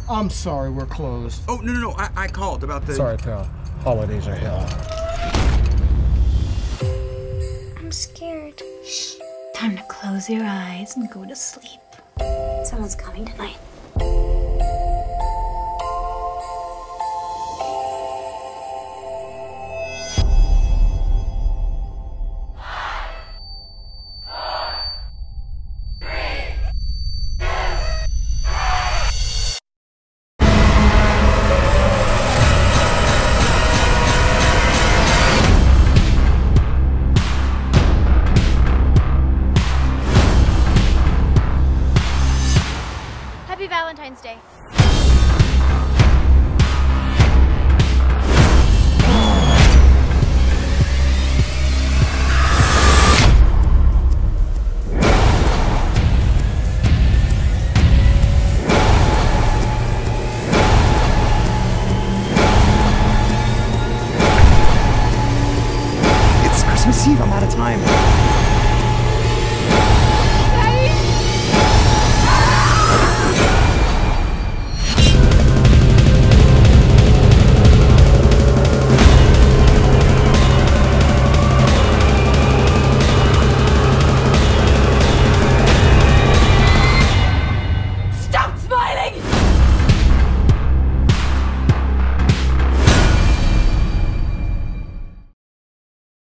I'm sorry, we're closed. Oh, no. I called about the... Sorry, pal. Holidays are hell. I'm scared. Shh. Time to close your eyes and go to sleep. Someone's coming tonight.